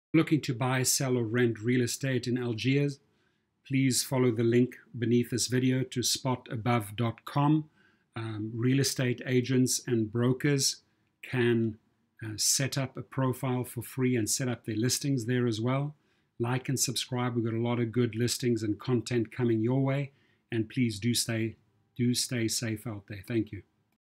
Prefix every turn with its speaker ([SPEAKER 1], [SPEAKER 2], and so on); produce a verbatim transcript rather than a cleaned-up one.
[SPEAKER 1] Looking to buy, sell, or rent real estate in Algiers, please follow the link beneath this video to spot above dot com. Um, real estate agents and brokers can uh, set up a profile for free and set up their listings there as well. Like and subscribe. We've got a lot of good listings and content coming your way. And please do stay, do stay safe out there. Thank you.